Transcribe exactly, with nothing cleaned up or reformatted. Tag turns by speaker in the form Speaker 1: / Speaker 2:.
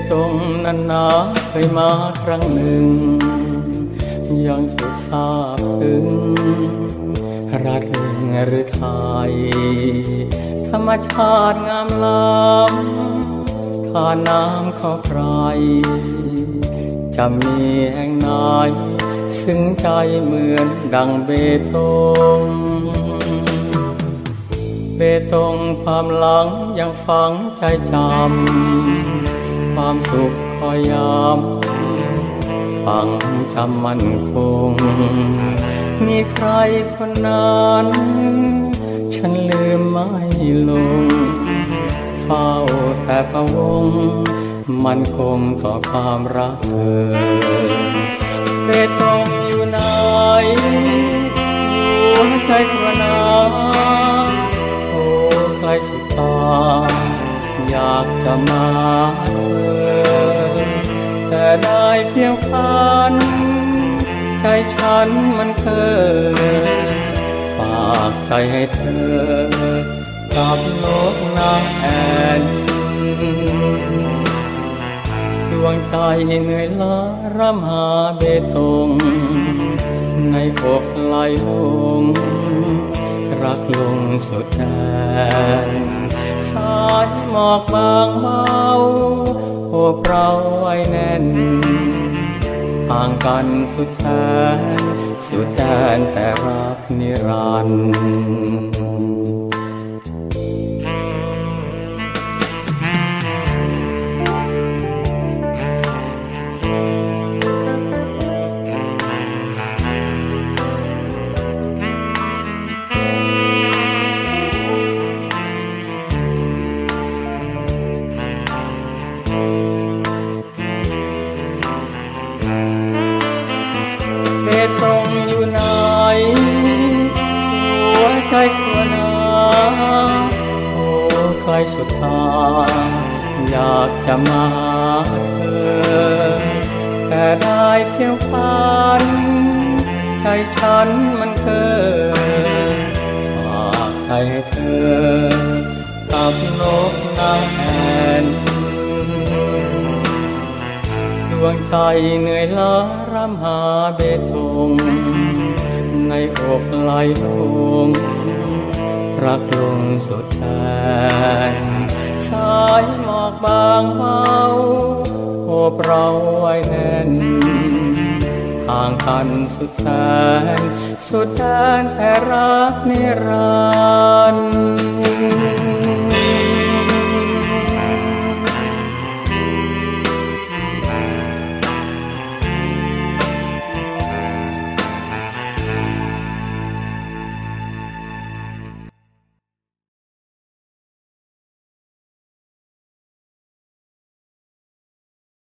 Speaker 1: ตงนั้นนาเคยมาครั้งหนึ่งยังสุดซาบซึ้งรักหนึ่งหรือไทยธรรมชาติงามล้ำทานน้ำเข้าใครจะมีแห่งไหนซึ้งใจเหมือนดังเบตงเบตงความหลังยังฝังใจจำความสุขคอยย้ำฝังจำมั่นคงมีใครคนนั้นฉันลืมไม่ลงเฝ้าแต่พะวงมันคงต่อความรักเธอเบตงอยู่ไหนหัวใจกระนาโอ้ใครสุดตาอยากจะมาเธอแต่ได้เพียงฝันใจฉันมันเคยฝากใจให้เธอกับนกนางแอ่นดวงใจเหนื่อยล้ารำหาเบตงในอกไหลลงรักลงสุดแดนสายหมอกบางเบาโอบเราไว้แน่นห่างกันสุดแสนสุดแดนแต่รักนิรันดร์เบตงอยู่ไหนหัวใจกลัวนาโอ้ใครสุดตาอยากจะมาเธอแต่ได้เพียงฝันใจฉันมันเคยฝากใจให้เธอกับนกนางแอ่นดวงใจเหนื่อยล้ารำหาเบตงในอกไหลลงรักลงสุดแดนสายหมอกบางเบาโอบเราไว้แน่นห่างกันสุดแสนสุดแดนแต่รักนิรันดร์